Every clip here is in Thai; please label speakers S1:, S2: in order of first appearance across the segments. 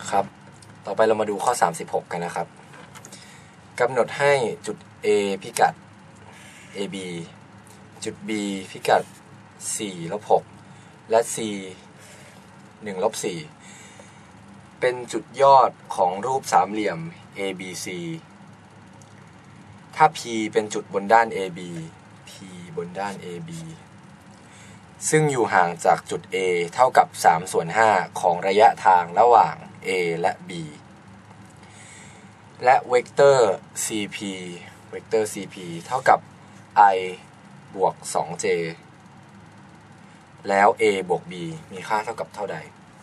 S1: ครับต่อไปเรามาดูข้อ36กันนะครับกำหนดให้จุด A พิกัด AB จุด B พิกัด 4-6 และ C 1-4 เป็นจุดยอดของรูปสามเหลี่ยม ABC ถ้า P เป็นจุดบนด้าน AB P บนด้าน AB ซึ่งอยู่ห่างจากจุด A เท่ากับ3/5ของระยะทางระหว่าง A และ B และเวกเตอร์ CP เท่ากับ I บวก 2J แล้ว A บวก B มีค่าเท่ากับเท่าใด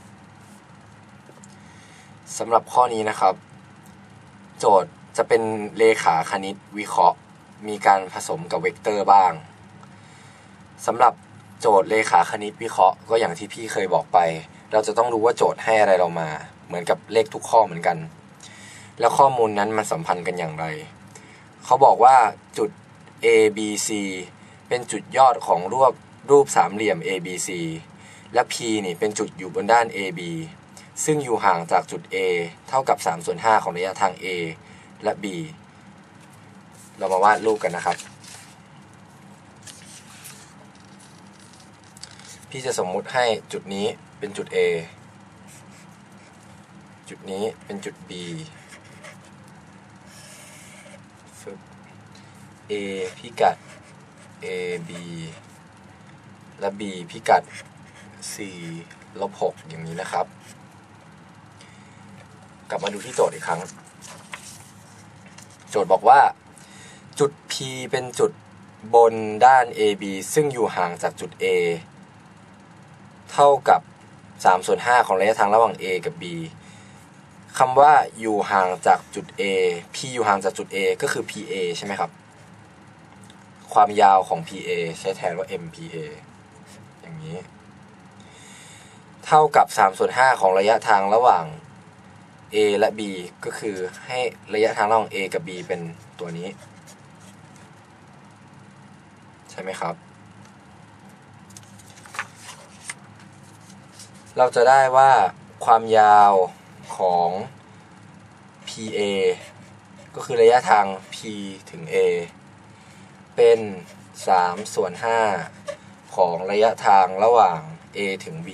S1: สำหรับข้อนี้นะครับโจทย์จะเป็นเลขาคณิตวิเคราะห์มีการผสมกับเวกเตอร์บ้างสำหรับโจทย์เลขาคณิตวิเคราะห์ก็อย่างที่พี่เคยบอกไปเราจะต้องรู้ว่าโจทย์ให้อะไรเรามาเหมือนกับเลขทุกข้อเหมือนกันแล้วข้อมูลนั้นมันสัมพันธ์กันอย่างไรเขาบอกว่าจุด ABC เป็นจุดยอดของรูปสามเหลี่ยม ABC และ P นี่เป็นจุดอยู่บนด้าน AB ซึ่งอยู่ห่างจากจุด A เท่ากับ3/5ของระยะทาง A และ B เรามาวาดรูปกันนะครับพี่จะสมมุติให้จุดนี้เป็นจุด A จุดนี้เป็นจุด B A พิกัด AB และ B พิกัด 4-6 อย่างนี้นะครับกลับมาดูที่โจทย์อีกครั้งโจทย์บอกว่าจุด P เป็นจุดบนด้าน AB ซึ่งอยู่ห่างจากจุด A เท่ากับ3/5ของระยะทางระหว่าง A กับ B คำว่าอยู่ห่างจากจุด A P อยู่ห่างจากจุด A ก็คือ PA ใช่ไหมครับความยาวของ PA ใช้แทนว่า MPA อย่างนี้เท่ากับ3/5ของระยะทางระหว่าง A และ B ก็คือให้ระยะทางระหว่าง A กับ B เป็นตัวนี้ใช่ไหมครับเราจะได้ว่าความยาวของ PA ก็คือระยะทาง P ถึง A เป็น3/5ของระยะทางระหว่าง A ถึง B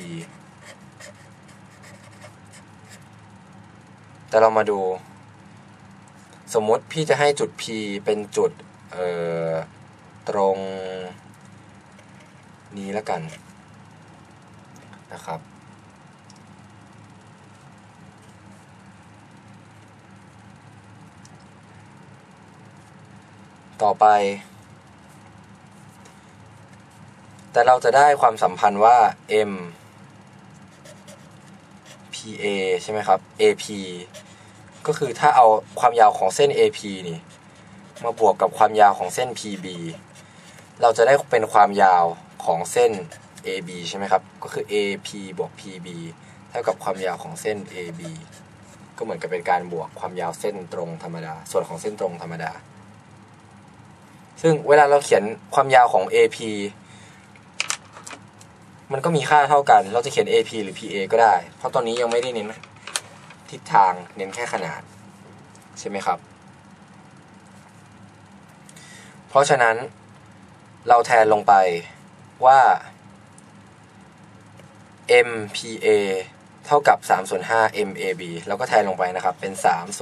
S1: แต่เรามาดูสมมติพี่จะให้จุด P เป็นจุดตรงนี้แล้วกันนะครับต่อไปแต่เราจะได้ความสัมพันธ์ว่า M PA ใช่ไหมครับ AP ก็คือถ้าเอาความยาวของเส้น AP นี่มาบวกกับความยาวของเส้น PB เราจะได้เป็นความยาวของเส้น AB ใช่ไหมครับก็คือ AP บวก PB เท่ากับความยาวของเส้น AB ก็เหมือนกับเป็นการบวกความยาวเส้นตรงธรรมดาส่วนของเส้นตรงธรรมดาซึ่งเวลาเราเขียนความยาวของ AP มันก็มีค่าเท่ากันเราจะเขียน AP หรือ PA ก็ได้เพราะตอนนี้ยังไม่ได้เน้นทิศทางเน้นแค่ขนาดใช่ไหมครับเพราะฉะนั้นเราแทนลงไปว่า MPA เท่ากับ3/5 MAB แล้วก็แทนลงไปนะครับเป็น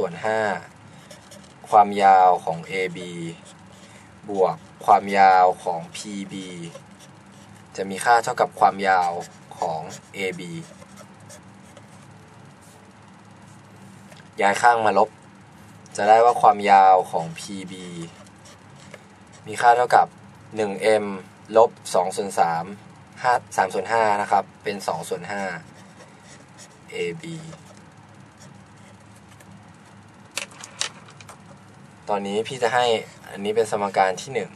S1: 3/5ความยาวของ AB บวกความยาวของ PB จะมีค่าเท่ากับความยาวของ AB ย้ายข้างมาลบจะได้ว่าความยาวของ PB มีค่าเท่ากับ 1m ลบ3/5 นะครับเป็น2/5 AB ตอนนี้พี่จะให้อันนี้เป็นสมการที่1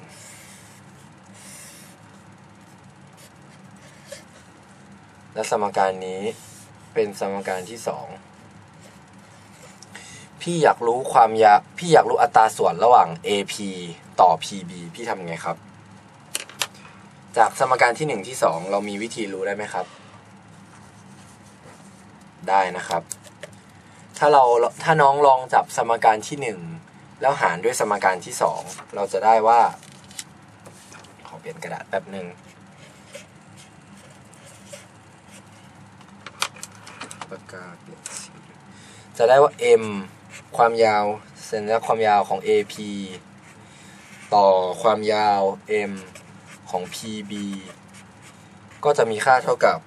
S1: และสมการนี้เป็นสมการที่2พี่อยากรู้อัตราส่วนระหว่าง AP ต่อ PB พี่ทำไงครับจากสมการที่1ที่2เรามีวิธีรู้ได้ไหมครับได้นะครับถ้าน้องลองจับสมการที่1แล้วหารด้วยสมการที่2เราจะได้ว่าขอเปลี่ยนกระดาษแป๊บหนึ่งปากกาเปลี่ยนสีจะได้ว่า m ความยาวเส้นและความยาวของ AP ต่อความยาว m ของ PB ก็จะมีค่าเท่ากับ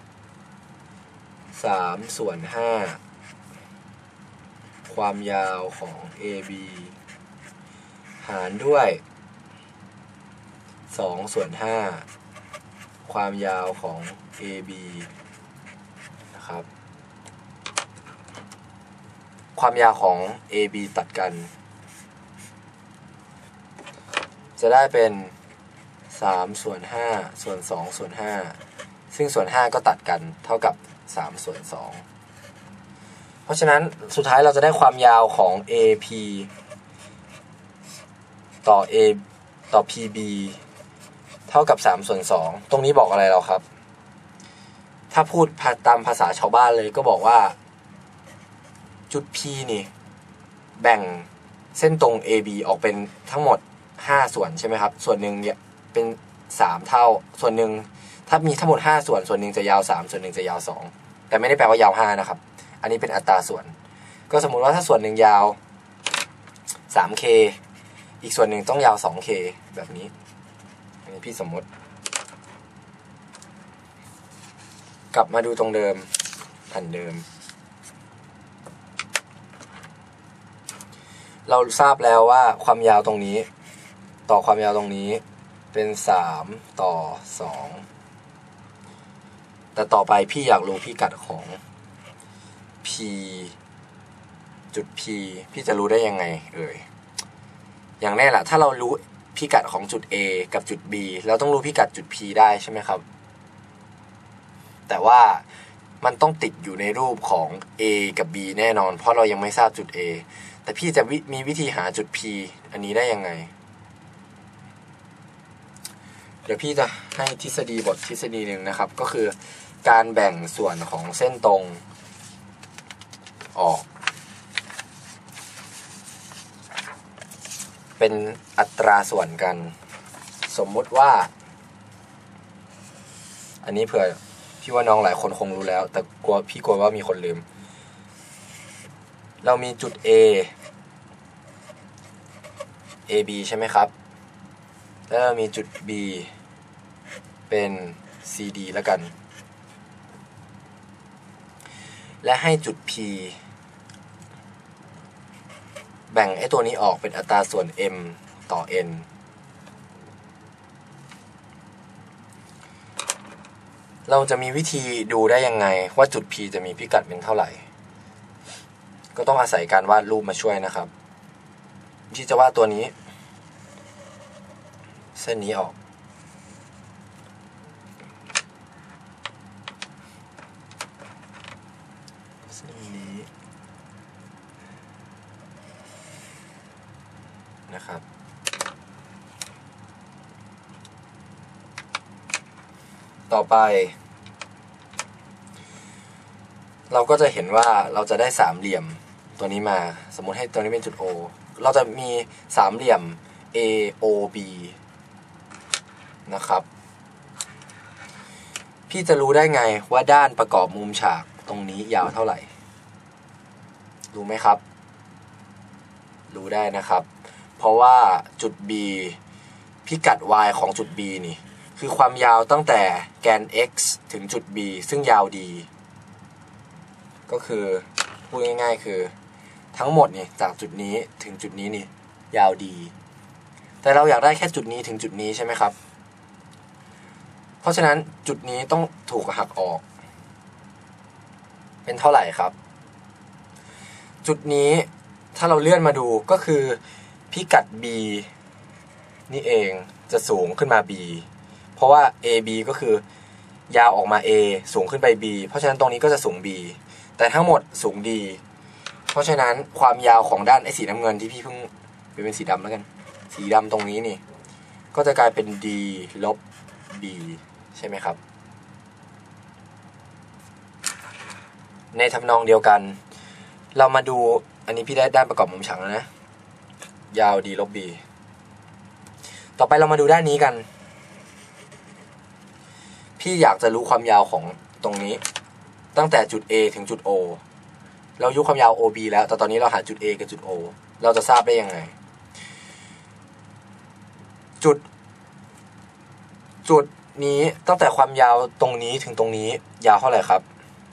S1: 3/5ความยาวของ AB หารด้วย2/5ความยาวของ AB นะครับความยาวของ AB ตัดกันจะได้เป็น3/5ส่วน2/5ซึ่งส่วน5ก็ตัดกันเท่ากับ3/2เพราะฉะนั้นสุดท้ายเราจะได้ความยาวของ AP ต่อ PB เท่ากับ3/2ตรงนี้บอกอะไรเราครับถ้าพูดตามภาษาชาวบ้านเลยก็บอกว่าจุด P นี่แบ่งเส้นตรง AB ออกเป็นทั้งหมด5ส่วนใช่ไหมครับส่วนหนึ่งเนี่ยเป็น3เท่าส่วนหนึ่งถ้ามีทั้งหมด5ส่วนหนึ่งจะยาว3ส่วนหนึ่งจะยาว2แต่ไม่ได้แปลว่ายาว5นะครับอันนี้เป็นอัตราส่วนก็สมมุติว่าถ้าส่วนหนึ่งยาว 3K อีกส่วนหนึ่งต้องยาว 2K แบบนี้อันนี้พี่สมมติกลับมาดูตรงเดิมแผ่นเดิมเราทราบแล้วว่าความยาวตรงนี้ต่อความยาวตรงนี้เป็น3/2แต่ต่อไปพี่อยากรู้พิกัดของ P จุด P พี่จะรู้ได้ยังไงอย่างแน่แหละถ้าเรารู้พิกัดของจุด A กับจุด B เราต้องรู้พิกัดจุด P ได้ใช่ไหมครับแต่ว่ามันต้องติดอยู่ในรูปของ A กับ B แน่นอนเพราะเรายังไม่ทราบจุด A แต่พี่จะมีวิธีหาจุด P อันนี้ได้ยังไงเดี๋ยวพี่จะให้ทฤษฎีบททฤษฎีหนึ่งนะครับก็คือการแบ่งส่วนของเส้นตรงออกเป็นอัตราส่วนกันสมมุติว่าอันนี้เผื่อพี่ว่าน้องหลายคนคงรู้แล้วแต่กลัวว่ามีคนลืมเรามีจุด AB ใช่ไหมครับแล้วเรามีจุด B เป็น CD แล้วกันและให้จุด P แบ่งไอ้ตัวนี้ออกเป็นอัตราส่วน m ต่อ n เราจะมีวิธีดูได้ยังไงว่าจุด P จะมีพิกัดเป็นเท่าไหร่ก็ต้องอาศัยการวาดรูปมาช่วยนะครับที่จะวาดตัวนี้เส้นนี้ออกเส้นนี้นะครับต่อไปเราก็จะเห็นว่าเราจะได้สามเหลี่ยมตัวนี้มาสมมุติให้ตัวนี้เป็นจุด O เราจะมีสามเหลี่ยม AOB นะครับพี่จะรู้ได้ไงว่าด้านประกอบมุมฉากตรงนี้ยาวเท่าไหร่รู้ไหมครับรู้ได้นะครับเพราะว่าจุด B พิกัด y ของจุด B นี่คือความยาวตั้งแต่แกน x ถึงจุด B ซึ่งยาว d ก็คือพูดง่ายๆคือทั้งหมดนี่จากจุดนี้ถึงจุดนี้นี่ยาว d แต่เราอยากได้แค่จุดนี้ถึงจุดนี้ใช่ไหมครับเพราะฉะนั้นจุดนี้ต้องถูกหักออกเป็นเท่าไหร่ครับจุดนี้ถ้าเราเลื่อนมาดูก็คือพิกัด B นี่เองจะสูงขึ้นมา B เพราะว่า AB ก็คือยาวออกมา A สูงขึ้นไป B เพราะฉะนั้นตรงนี้ก็จะสูง B แต่ทั้งหมดสูง D เพราะฉะนั้นความยาวของด้านไอ้สีน้ำเงินที่พี่เพิ่งเป็นสีดำแล้วกันสีดำตรงนี้นี่ก็จะกลายเป็น D ลบ B ใช่ไหมครับในทำนองเดียวกันเรามาดูอันนี้พี่ได้ด้านประกอบมุมฉากแล้วนะยาว d ลบ b ต่อไปเรามาดูด้านนี้กันพี่อยากจะรู้ความยาวของตรงนี้ตั้งแต่จุด A ถึงจุด O เรารู้ความยาว OB แล้วแต่ตอนนี้เราหาจุด A กับจุด O เราจะทราบได้ยังไงจุดนี้ตั้งแต่ความยาวตรงนี้ถึงตรงนี้ยาวเท่าไหร่ครับ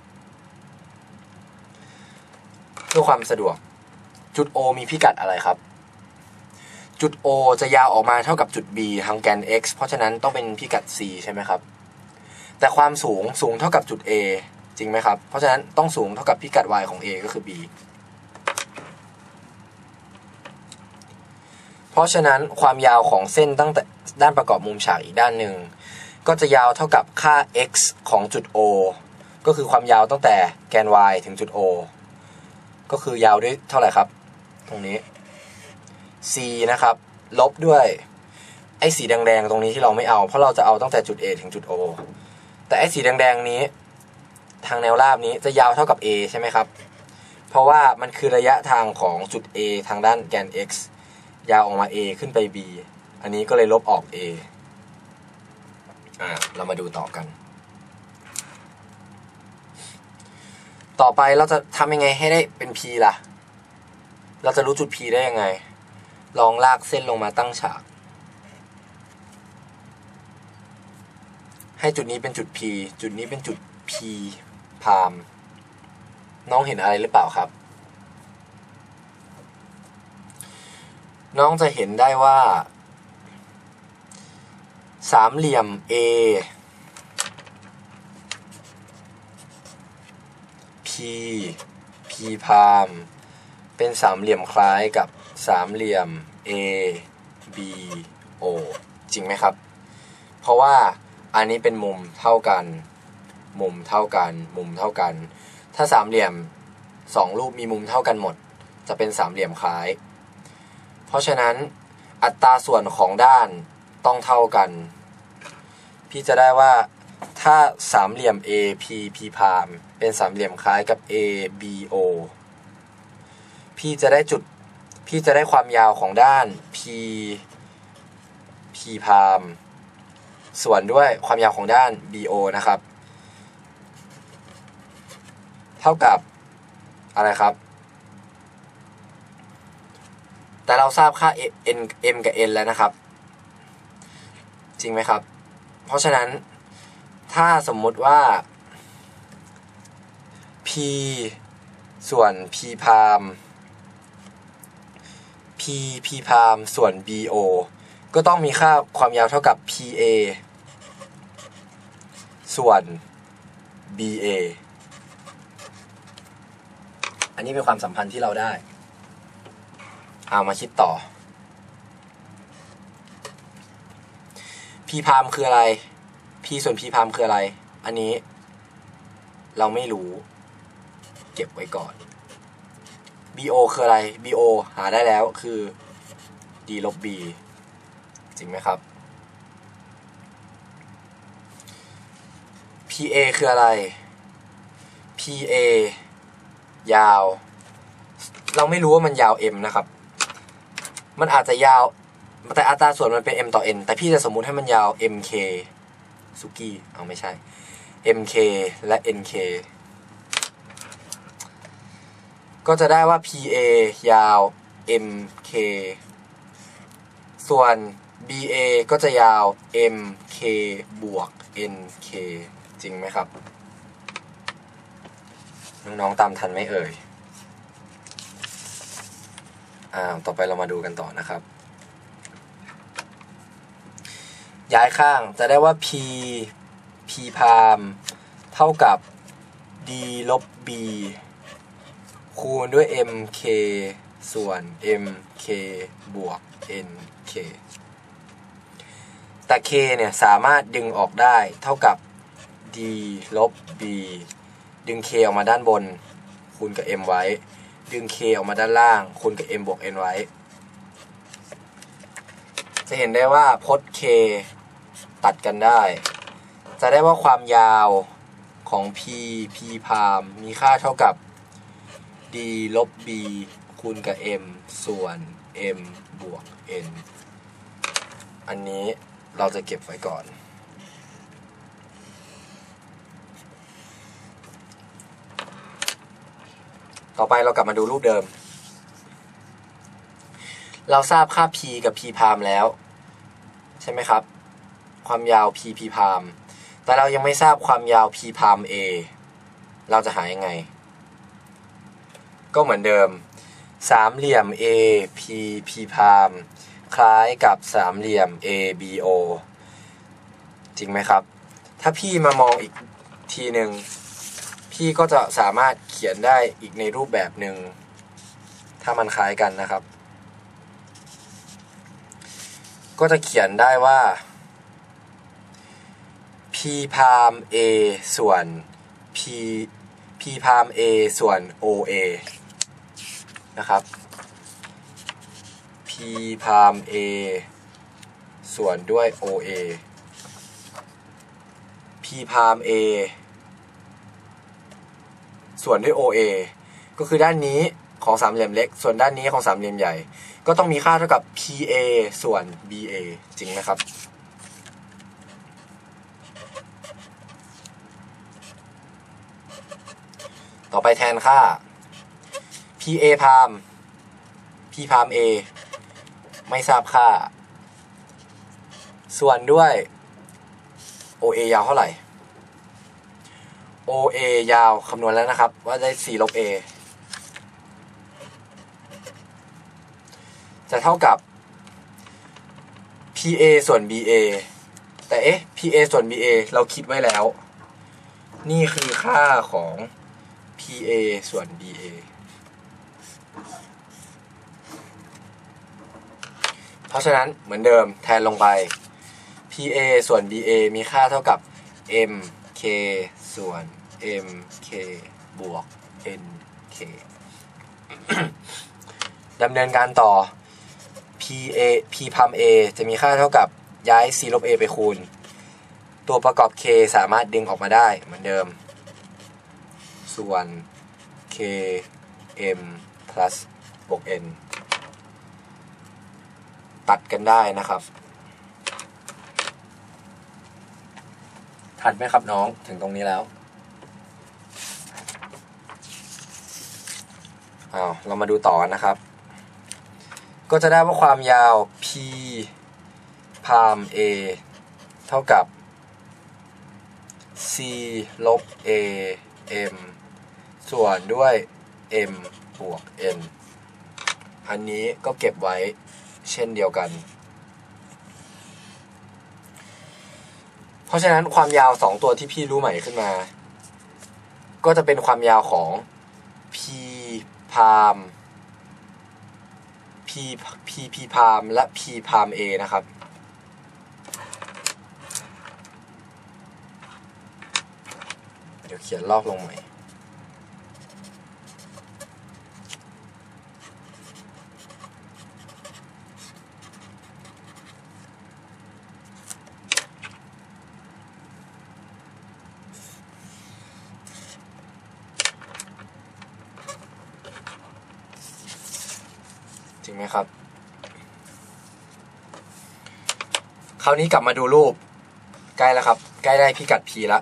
S1: เพื่อความสะดวกจุด O มีพิกัดอะไรครับจุด O จะยาวออกมาเท่ากับจุด B ทางแกน x เพราะฉะนั้นต้องเป็นพิกัด c ใช่ไหมครับแต่ความสูงเท่ากับจุด A จริงไหมครับเพราะฉะนั้นต้องสูงเท่ากับพิกัด y ของ A ก็คือ B เพราะฉะนั้นความยาวของเส้นตั้งแต่ด้านประกอบมุมฉากอีกด้านหนึ่งก็จะยาวเท่ากับค่า x ของจุด O ก็คือความยาวตั้งแต่แกน y ถึงจุด O ก็คือยาวด้วยเท่าไหร่ครับตรงนี้ c นะครับลบด้วยไอ้สีแดงๆตรงนี้ที่เราไม่เอาเพราะเราจะเอาตั้งแต่จุด A ถึงจุด O แต่ไอ้สีแดงๆนี้ทางแนวราบนี้จะยาวเท่ากับ A ใช่ไหมครับเพราะว่ามันคือระยะทางของจุด A ทางด้านแกน x ยาวออกมา A ขึ้นไป B อันนี้ก็เลยลบออก A เรามาดูต่อกันต่อไปเราจะทำยังไงให้ได้เป็น P ล่ะเราจะรู้จุด P ได้ยังไงลองลากเส้นลงมาตั้งฉากให้จุดนี้เป็นจุด P จุดนี้เป็นจุด P พามน้องเห็นอะไรหรือเปล่าครับน้องจะเห็นได้ว่าสามเหลี่ยม A P P พามเป็นสามเหลี่ยมคล้ายกับสามเหลี่ยม A B O จริงไหมครับเพราะว่าอันนี้เป็นมุมเท่ากันมุมเท่ากันมุมเท่ากันถ้าสามเหลี่ยมสองรูปมีมุมเท่ากันหมดจะเป็นสามเหลี่ยมคล้ายเพราะฉะนั้นอัตราส่วนของด้านต้องเท่ากันพี่จะได้ว่าถ้าสามเหลี่ยม A P P พามเป็นสามเหลี่ยมคล้ายกับ A B O พี่จะได้ความยาวของด้าน P P พามส่วนด้วยความยาวของด้าน BO นะครับเท่ากับอะไรครับแต่เราทราบค่า m กับ n แล้วนะครับจริงไหมครับเพราะฉะนั้นถ้าสมมุติว่า p ส่วน p พาม p พามส่วน bo ก็ต้องมีค่าความยาวเท่ากับ pa ส่วน ba อันนี้เป็นความสัมพันธ์ที่เราได้เอามาคิดต่อ p พามคืออะไร p ส่วน p พามคืออะไรอันนี้เราไม่รู้เก็บไว้ก่อน bo คืออะไร bo หาได้แล้วคือ d ลบ b จริงไหมครับ pa คืออะไร pa ยาวเราไม่รู้ว่ามันยาว m นะครับมันอาจจะยาวแต่อัตราส่วนมันเป็น m ต่อ n แต่พี่จะสมมุติให้มันยาว mk สุกี้เอาไม่ใช่ mk และ nk ก็จะได้ว่า pa ยาว mk ส่วน ba ก็จะยาว mk บวก nk จริงไหมครับน้องๆตามทันไหมเอ่ยต่อไปเรามาดูกันต่อนะครับย้ายข้างจะได้ว่า p พามเท่ากับ d ลบ b คูณด้วย mk ส่วน mk บวก nk แต่ k เนี่ยสามารถดึงออกได้เท่ากับ d ลบ b ดึง k ออกมาด้านบนคูณกับ m ไว้ดึง k ออกมาด้านล่างคูณกับ m บวก n ไว้จะเห็นได้ว่าพจน์ k ตัดกันได้จะได้ว่าความยาวของ p พามมีค่าเท่ากับ d d ลบ b คูณกับ m ส่วน m บวก n อันนี้เราจะเก็บไว้ก่อนต่อไปเรากลับมาดูรูปเดิมเราทราบค่า p กับ p พามแล้วใช่ไหมครับความยาว p p พามแต่เรายังไม่ทราบความยาว p พาม a เราจะหายังไงก็เหมือนเดิมสามเหลี่ยม a p p พามคล้ายกับสามเหลี่ยม a b o จริงไหมครับถ้าพี่มามองอีกทีหนึ่งพี่ก็จะสามารถเขียนได้อีกในรูปแบบหนึ่งถ้ามันคล้ายกันนะครับก็จะเขียนได้ว่า p พาม a ส่วน p พาม a ส่วน oa นะครับ p พาม a ส่วนด้วย oa p พาม a ส่วนด้วย oa ก็คือด้านนี้ของสามเหลี่ยมเล็กส่วนด้านนี้ของสามเหลี่ยมใหญ่ก็ต้องมีค่าเท่ากับ pa ส่วน ba จริงไหมครับต่อไปแทนค่า pa พาม p พาม a ไม่ทราบค่าส่วนด้วย oa ยาวเท่าไหร่ oa ยาวคำนวณแล้วนะครับว่าได้4ลบ a จะเท่ากับ pa ส่วน ba แต่pa ส่วน ba เราคิดไว้แล้วนี่คือค่าของ pa ส่วน ba เพราะฉะนั้นเหมือนเดิมแทนลงไป pa ส่วน ba มีค่าเท่ากับ mk ส่วน mk บวก nk ดำเนินการต่อ p พาม a จะมีค่าเท่ากับย้าย c ลบ a ไปคูณตัวประกอบ k สามารถดึงออกมาได้เหมือนเดิมส่วน k m plus บวก n ตัดกันได้นะครับทันไหมครับน้องถึงตรงนี้แล้วเรามาดูต่อกันนะครับก็จะได้ว่าความยาว p พาม a เท่ากับ c ลบ a m ส่วนด้วย m บวก n อันนี้ก็เก็บไว้เช่นเดียวกันเพราะฉะนั้นความยาว2ตัวที่พี่รู้ใหม่ขึ้นมาก็จะเป็นความยาวของ p พาม p พามและ p พาม a นะครับเดี๋ยวเขียนลอกลงใหม่จริงไหมครับคราวนี้กลับมาดูรูปใกล้แล้วครับใกล้ได้พิกัด p แล้ว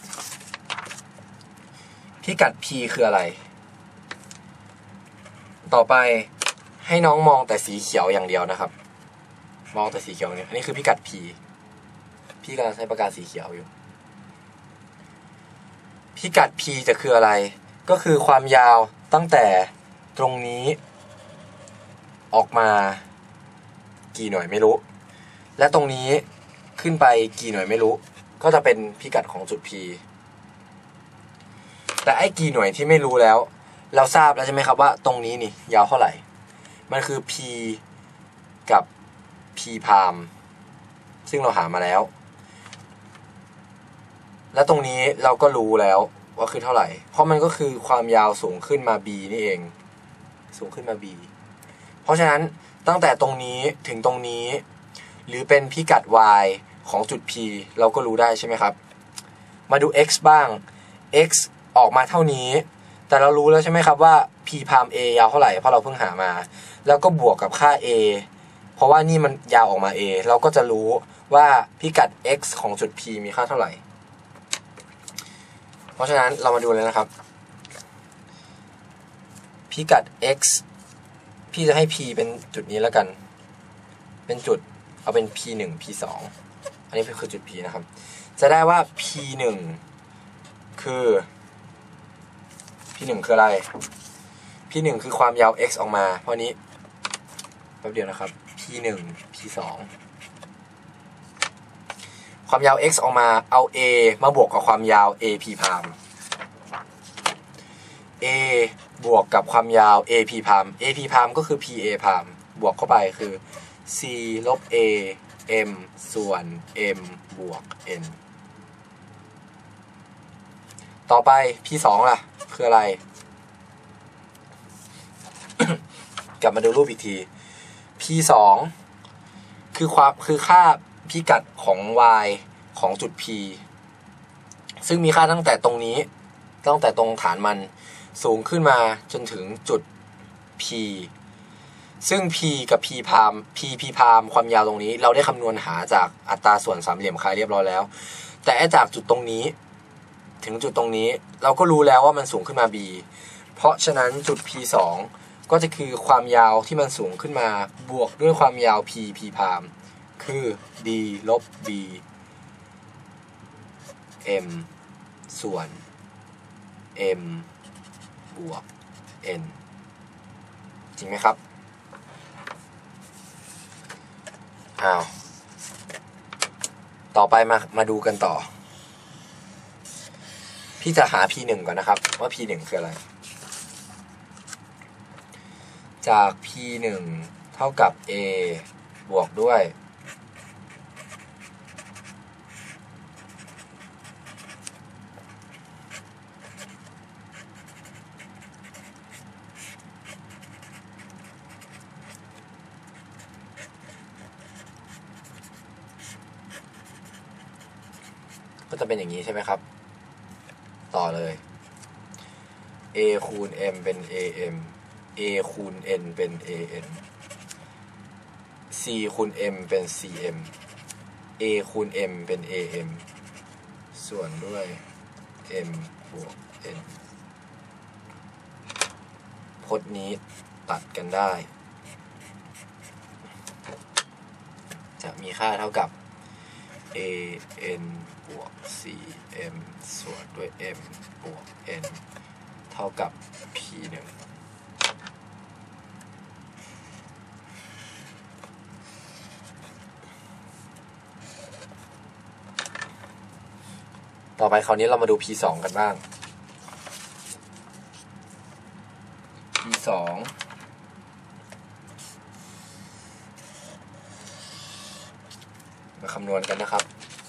S1: พิกัด p คืออะไรต่อไปให้น้องมองแต่สีเขียวอย่างเดียวนะครับมองแต่สีเขียวเนี่ยอันนี้คือพิกัด p พี่กำลังใช้ปากกาสีเขียวอยู่พิกัด p จะคืออะไรก็คือความยาวตั้งแต่ตรงนี้ออกมากี่หน่วยไม่รู้และตรงนี้ขึ้นไปกี่หน่วยไม่รู้ก็จะเป็นพิกัดของจุด p แต่ไอ้กี่หน่วยที่ไม่รู้แล้วเราทราบแล้วใช่ไหมครับว่าตรงนี้นี่ยาวเท่าไหร่มันคือ p กับ p พามซึ่งเราหามาแล้วและตรงนี้เราก็รู้แล้วว่าคือเท่าไหร่เพราะมันก็คือความยาวสูงขึ้นมา b นี่เองสูงขึ้นมา b เพราะฉะนั้นตั้งแต่ตรงนี้ถึงตรงนี้หรือเป็นพิกัด y ของจุด p เราก็รู้ได้ใช่ไหมครับมาดู x บ้าง x ออกมาเท่านี้แต่แต่เรารู้แล้วใช่ไหมครับว่า p พาม a ยาวเท่าไหร่เพราะเราเพิ่งหามาแล้วก็บวกกับค่า a เพราะว่านี่มันยาวออกมา a เราก็จะรู้ว่าพิกัด x ของจุด p มีค่าเท่าไหร่เพราะฉะนั้นเรามาดูเลยนะครับพิกัด x พี่จะให้ p เป็นจุดนี้แล้วกันเป็นจุดเอาเป็น p 1 p 2อันนี้คือจุด p นะครับจะได้ว่า p 1คือ p 1คืออะไร p 1คือความยาว x ออกมาเพราะนี้แป๊บเดียวนะครับ p 1 p 2ความยาว x ออกมาเอา a มาบวกกับความยาว a p พาม a บวกกับความยาว a p พาม a p พามก็คือ p a พามบวกเข้าไปคือ c ลบ a m ส่วน m บวก n ต่อไป p 2ล่ะคืออะไร กลับมาดูรูปอีกที p 2คือค่าพิกัดของ y ของจุด p ซึ่งมีค่าตั้งแต่ตรงนี้ตั้งแต่ตรงฐานมันสูงขึ้นมาจนถึงจุด p ซึ่ง p กับ p พาม p พามความยาวตรงนี้เราได้คำนวณหาจากอัตราส่วนสามเหลี่ยมคายเรียบร้อยแล้วแต่จากจุดตรงนี้ถึงจุดตรงนี้เราก็รู้แล้วว่ามันสูงขึ้นมา b เพราะฉะนั้นจุด p 2ก็จะคือความยาวที่มันสูงขึ้นมาบวกด้วยความยาว p พามคือ d ลบ b m ส่วน m บวก n จริงไหมครับต่อไปมาดูกันต่อพี่จะหา p1 ก่อนนะครับว่า p1 คืออะไรจาก p1 เท่ากับ a บวกด้วยก็จะเป็นอย่างนี้ใช่ไหมครับต่อเลย a คูณ m เป็น am a คูณ n เป็น an c คูณ m เป็น cm a คูณ m เป็น am ส่วนด้วย m บวก n พจน์นี้ตัดกันได้จะมีค่าเท่ากับ an บวก cm ส่วนด้วย m บวก n เท่ากับ p1 ต่อไปคราวนี้เรามาดู p2 กันบ้าง p2 มาคำนวณกันนะครับ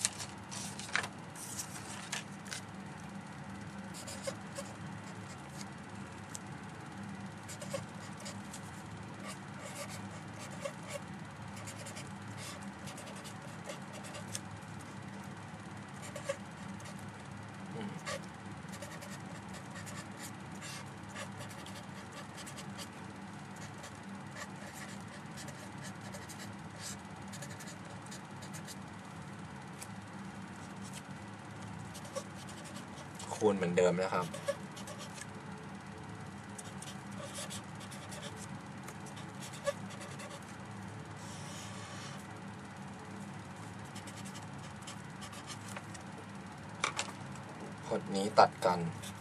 S1: คูณเหมือนเดิมนะครับพจน์นี้ตัดกัน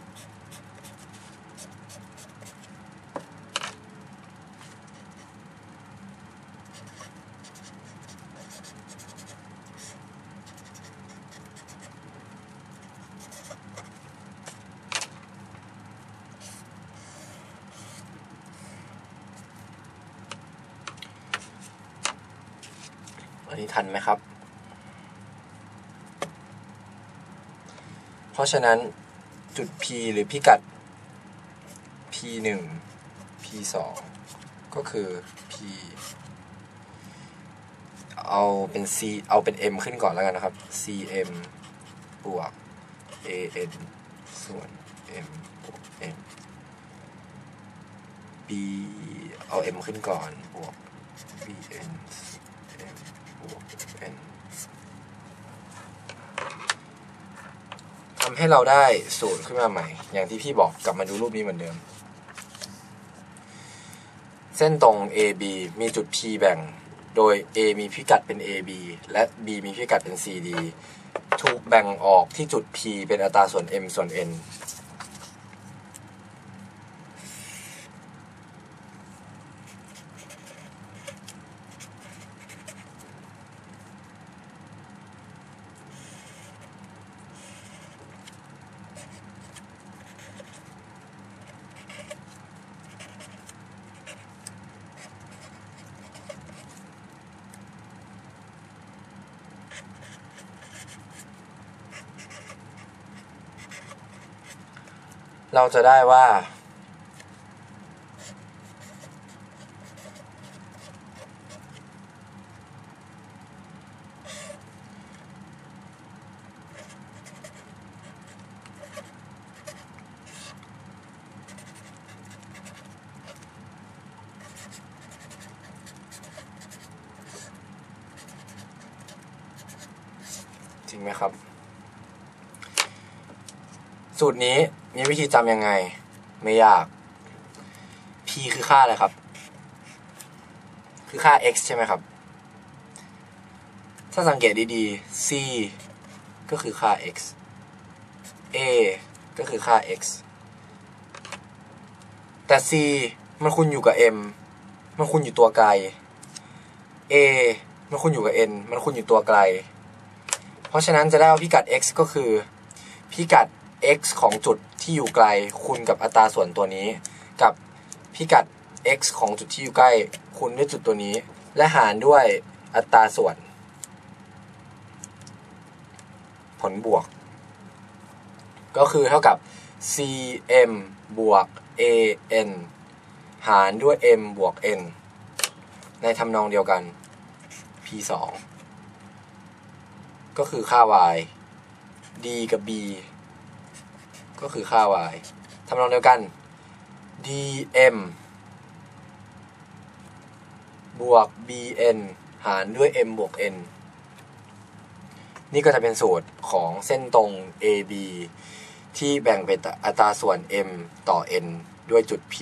S1: อันนี้ทันไหมครับเพราะฉะนั้นจุด P หรือพิกัด P1 P2 ก็คือ P เอาเป็น C เอาเป็น M ขึ้นก่อนแล้วกันนะครับ CM บวก AN ส่วน M บวก N b เอา m ขึ้นก่อนบวก bn m บวก n ทำให้เราได้สูตรขึ้นมาใหม่อย่างที่พี่บอกกลับมาดูรูปนี้เหมือนเดิมเส้นตรง AB มีจุด P แบ่งโดย A มีพิกัดเป็น AB และ B มีพิกัดเป็น CD ถูกแบ่งออกที่จุด P เป็นอัตราส่วน M ส่วน N เราจะได้ว่าจริงไหมครับสูตรนี้มีวิธีจำยังไงไม่ยาก p คือค่าอะไรครับคือค่า x ใช่ไหมครับถ้าสังเกตดีๆ c ก็คือค่า x a ก็คือค่า x แต่ c มันคูณอยู่กับ m มันคูณอยู่ตัวไกล a มันคูณอยู่กับ n มันคูณอยู่ตัวไกลเพราะฉะนั้นจะได้ว่าพิกัด x ก็คือพิกัด x ของจุดที่อยู่ไกลคูณกับอัตราส่วนตัวนี้กับพิกัด x ของจุดที่อยู่ใกล้คูณด้วยจุดตัวนี้และหารด้วยอัตราส่วนผลบวกก็คือเท่ากับ cm บวก an หารด้วย m บวก n ในทำนองเดียวกัน p 2ก็คือค่า y d กับ b ก็คือค่า y ทำนองเดียวกัน dm บวก bn หารด้วย m บวก n นี่ก็จะเป็นสูตรของเส้นตรง AB ที่แบ่งเป็นอัตราส่วน m ต่อ n ด้วยจุด p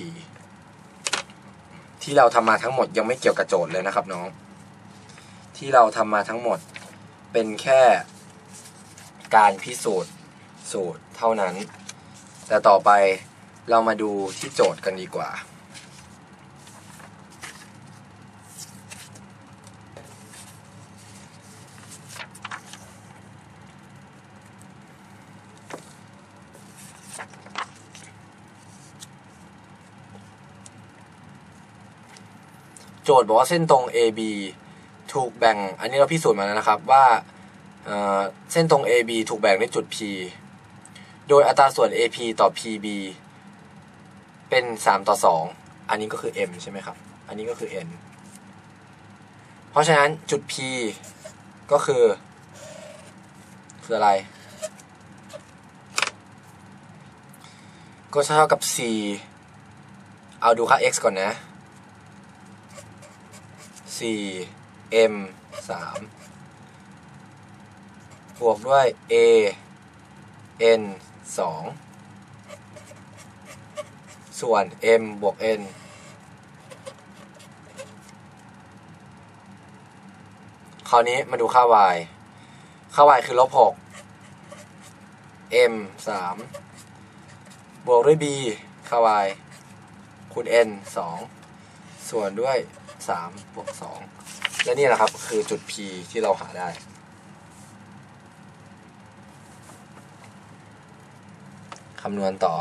S1: ที่เราทำมาทั้งหมดยังไม่เกี่ยวกับโจทย์เลยนะครับน้องที่เราทำมาทั้งหมดเป็นแค่การพิสูจน์สูตรเท่านั้นแต่ต่อไปเรามาดูที่โจทย์กันดีกว่าโจทย์บอกว่าเส้นตรง AB ถูกแบ่งอันนี้เราพิสูจน์มาแล้วนะครับว่าเส้นตรง AB ถูกแบ่งด้วยจุด P โดยอัตราส่วน AP ต่อ PB เป็น3 ต่อ 2อันนี้ก็คือ M ใช่ไหมครับอันนี้ก็คือ N เพราะฉะนั้นจุด P ก็คืออะไรก็เท่ากับ C เอาดูค่า x ก่อนนะ 4m 3บวกด้วย a n 2ส่วน m บวก n คราวนี้มาดูค่า y ค่า y คือ-6 m 3บวกด้วย b ค่า y คูณ n 2ส่วนด้วย3บวก2และนี่แหละครับคือจุด P ที่เราหาได้คำนวณต่อ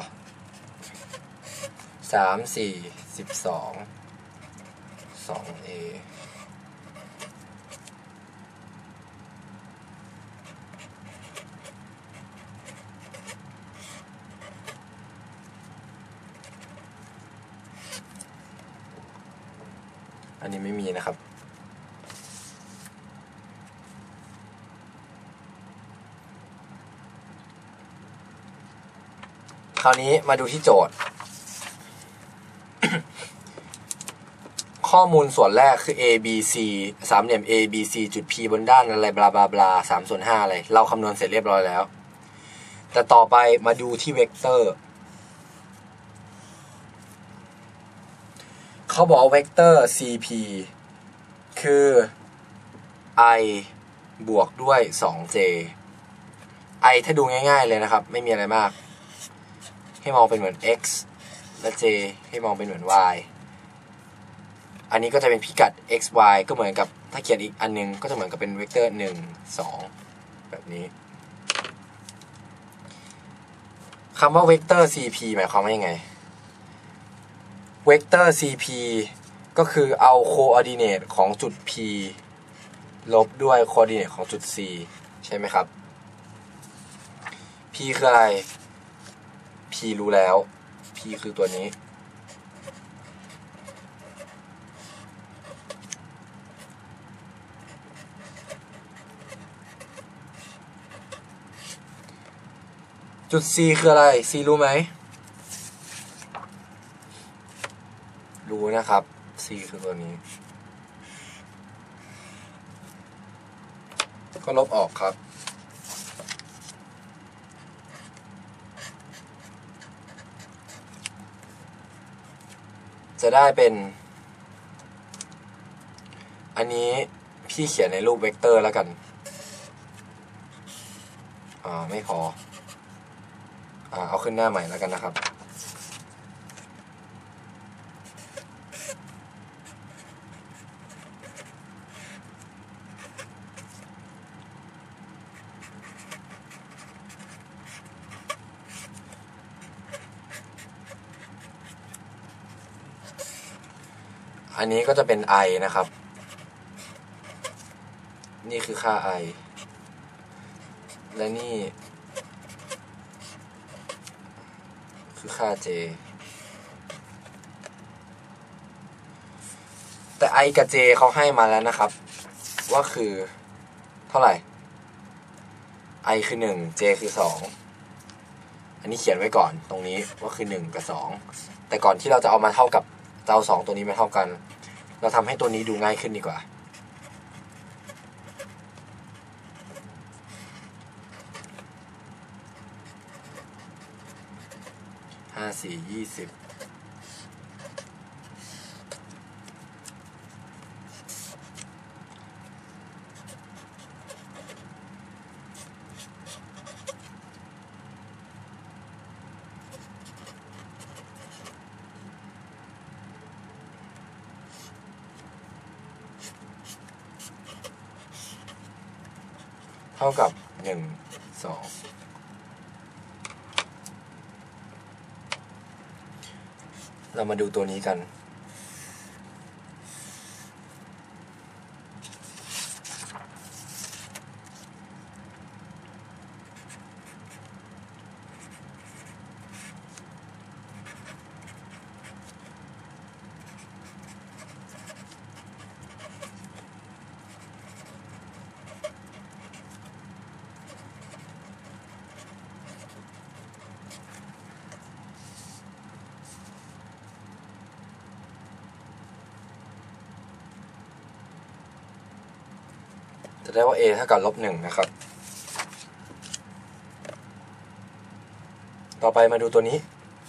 S1: 3 4 12 2a อันนี้ไม่มีนะครับคราวนี้มาดูที่โจทย์ข้อมูลส่วนแรกคือ a b c สามเหลี่ยม a b c จุด p บนด้านอะไรบลาบลาบลา3/5อะไรเราคำนวณเสร็จเรียบร้อยแล้วแต่ต่อไปมาดูที่เวกเตอร์เขาบอกเวกเตอร์ cp คือ i บวกด้วย 2j i ถ้าดูง่ายๆเลยนะครับไม่มีอะไรมากให้มองเป็นเหมือน x และ j ให้มองเป็นเหมือน y อันนี้ก็จะเป็นพิกัด x y ก็เหมือนกับถ้าเขียนอีกอันนึงก็จะเหมือนกับเป็นเวกเตอร์1 2แบบนี้คำว่าเวกเตอร์ cp หมายความว่ายังไงเวกเตอร์ cp ก็คือเอาโคออร์ดิเนตของจุด p ลบด้วยโคออร์ดิเนตของจุด c ใช่ไหมครับ p คืออะไร p รู้แล้ว p คือตัวนี้จุด c คืออะไร c รู้ไหมรู้นะครับ c คือตัวนี้ก็ลบออกครับจะได้เป็นอันนี้พี่เขียนในรูปเวกเตอร์แล้วกันไม่พอเอาขึ้นหน้าใหม่แล้วกันนะครับอันนี้ก็จะเป็น i นะครับนี่คือค่า i และนี่คือค่า j แต่ i กับ j เขาให้มาแล้วนะครับว่าคือเท่าไหร่ i คือ1 j คือ2อันนี้เขียนไว้ก่อนตรงนี้ว่าคือ1กับ2แต่ก่อนที่เราจะเอามาเท่ากับจะเอา2ตัวนี้มาเท่ากันเราทำให้ตัวนี้ดูง่ายขึ้นดีกว่า5 4 20เท่ากับ1 2เรามาดูตัวนี้กันจะได้ว่า a เท่ากับ-1นะครับต่อไปมาดูตัวนี้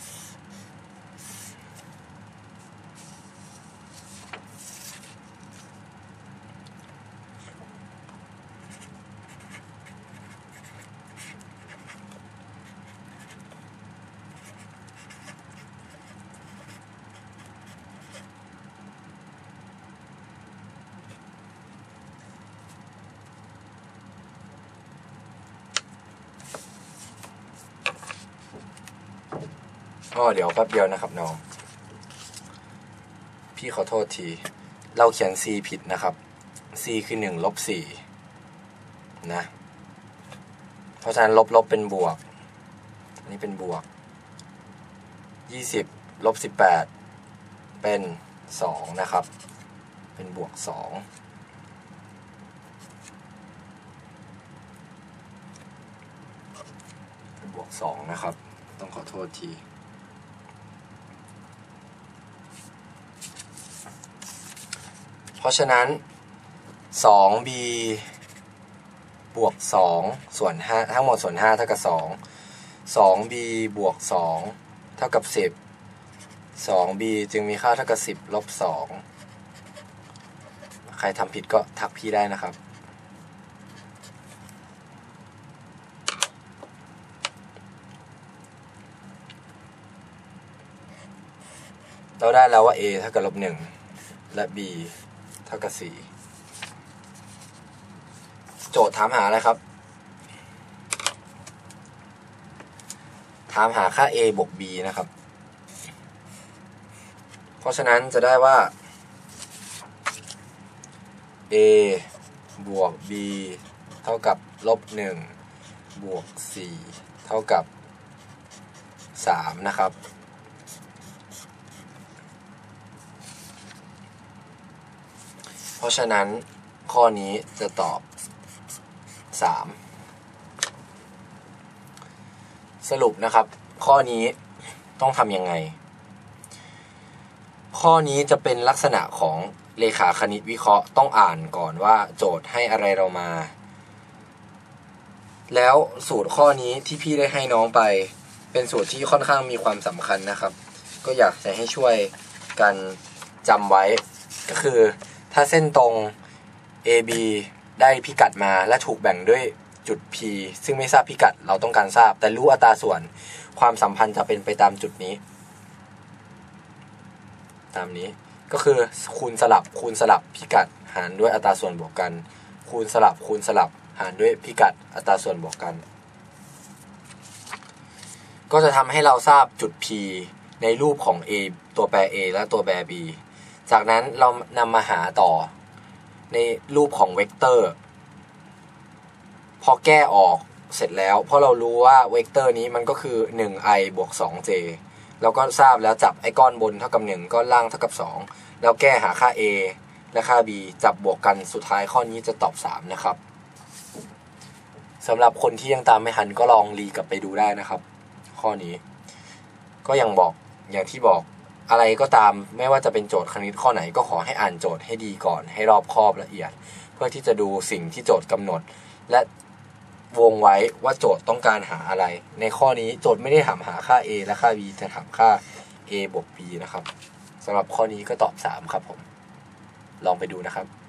S1: เดี๋ยวแป๊บเดียวนะครับน้องพี่ขอโทษทีเราเขียน c ผิดนะครับ c คือ1 ลบ 4นะเพราะฉะนั้นลบเป็นบวกอันนี้เป็นบวก20 ลบ 18เป็น2นะครับเป็นบวก2เป็นบวก2นะครับต้องขอโทษทีราะฉะนั้น 2b บวก2ส่วน5ทั้งหมดส่วน5เท่ากับ2 2b บวก2เท่ากับ10 2b จึงมีค่าเท่ากับ10ลบ2ใครทำผิดก็ทักพี่ได้นะครับเราได้แล้วว่า a เท่ากับลบ1และ b เท่ากับ4โจทย์ถามหาอะไรครับถามหาค่า a บวก b นะครับเพราะฉะนั้นจะได้ว่า a บวก b เท่ากับลบ1บวก4เท่ากับ3นะครับเพราะฉะนั้นข้อนี้จะตอบ3สรุปนะครับข้อนี้ต้องทำยังไงข้อนี้จะเป็นลักษณะของเลขาคณิตวิเคราะห์ต้องอ่านก่อนว่าโจทย์ให้อะไรเรามาแล้วสูตรข้อนี้ที่พี่ได้ให้น้องไปเป็นสูตรที่ค่อนข้างมีความสำคัญนะครับก็อยากจะให้ช่วยกันจำไว้ก็คือถ้าเส้นตรง AB ได้พิกัดมาและถูกแบ่งด้วยจุด P ซึ่งไม่ทราบพิกัดเราต้องการทราบแต่รู้อัตราส่วนความสัมพันธ์จะเป็นไปตามจุดนี้ตามนี้ก็คือคูณสลับพิกัดหารด้วยอัตราส่วนบวกกันคูณสลับหารด้วยพิกัดอัตราส่วนบวกกันก็จะทำให้เราทราบจุด P ในรูปของ A ตัวแปร A และตัวแปร B จากนั้นเรานำมาหาต่อในรูปของเวกเตอร์พอแก้ออกเสร็จแล้วเพราะเรารู้ว่าเวกเตอร์นี้มันก็คือ 1i บวก 2j เราก็ทราบแล้วจับไอ้ก้อนบนเท่ากับ1ก้อนล่างเท่ากับ2แล้วแก้หาค่า a และค่า b จับบวกกันสุดท้ายข้อนี้จะตอบ3นะครับสำหรับคนที่ยังตามไม่ทันก็ลองรีกลับไปดูได้นะครับข้อนี้ก็อย่างที่บอกอะไรก็ตามไม่ว่าจะเป็นโจทย์คณิตข้อไหนก็ขอให้อ่านโจทย์ให้ดีก่อนให้รอบคอบละเอียดเพื่อที่จะดูสิ่งที่โจทย์กำหนดและวงไว้ว่าโจทย์ต้องการหาอะไรในข้อนี้โจทย์ไม่ได้ถามหาค่า a และค่า b จะถามค่า a บวก b นะครับสำหรับข้อนี้ก็ตอบ3ครับผมลองไปดูนะครับ